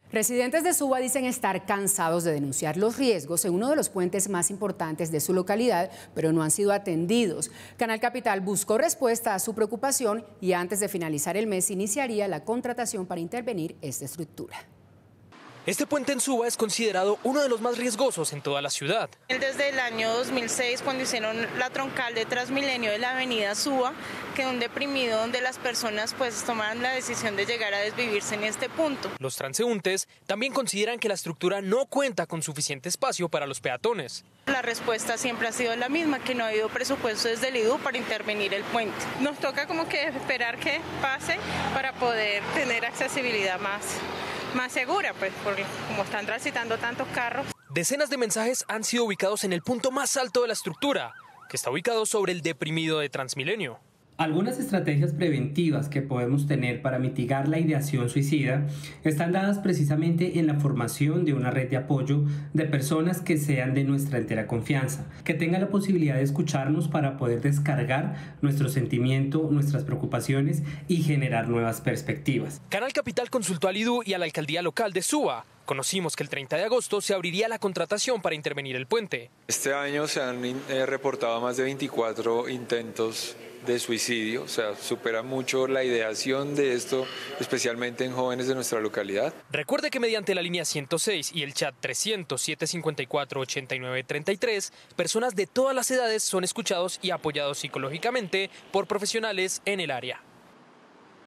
Residentes de Suba dicen estar cansados de denunciar los riesgos en uno de los puentes más importantes de su localidad, pero no han sido atendidos. Canal Capital buscó respuesta a su preocupación y antes de finalizar el mes iniciaría la contratación para intervenir esta estructura. Este puente en Suba es considerado uno de los más riesgosos en toda la ciudad. Desde el año 2006, cuando hicieron la troncal de Transmilenio de la avenida Suba, quedó un deprimido donde las personas tomaron la decisión de llegar a desvivirse en este punto. Los transeúntes también consideran que la estructura no cuenta con suficiente espacio para los peatones. La respuesta siempre ha sido la misma, que no ha habido presupuesto desde el IDU para intervenir el puente. Nos toca como que esperar que pase para poder tener accesibilidad más segura, pues, porque como están transitando tantos carros. Decenas de mensajes han sido ubicados en el punto más alto de la estructura, que está ubicado sobre el deprimido de Transmilenio. Algunas estrategias preventivas que podemos tener para mitigar la ideación suicida están dadas precisamente en la formación de una red de apoyo de personas que sean de nuestra entera confianza, que tengan la posibilidad de escucharnos para poder descargar nuestro sentimiento, nuestras preocupaciones y generar nuevas perspectivas. Canal Capital consultó al IDU y a la alcaldía local de Suba. Conocimos que el 30 de agosto se abriría la contratación para intervenir el puente. Este año se han reportado más de 24 intentos de suicidio, o sea, supera mucho la ideación de esto, especialmente en jóvenes de nuestra localidad. Recuerde que mediante la línea 106 y el chat 300-754-8933, personas de todas las edades son escuchados y apoyados psicológicamente por profesionales en el área.